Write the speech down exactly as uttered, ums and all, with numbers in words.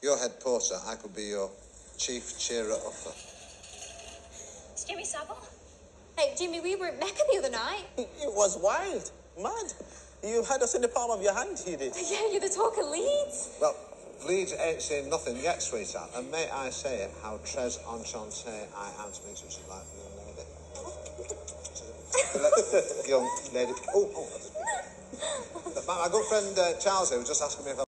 Your head porter, I could be your chief cheerer-upper. It's Jimmy Saville. Hey, Jimmy, we were at Mecca the other night. It was wild, mad. You had us in the palm of your hand, you did. Yeah, you're the talk of Leeds. Well, Leeds ain't seen nothing yet, sweetheart. And may I say it, how très enchanté I am to meet such a delightful young lady. young lady. Oh, oh. My, my good friend uh, Charles here was just asking me if I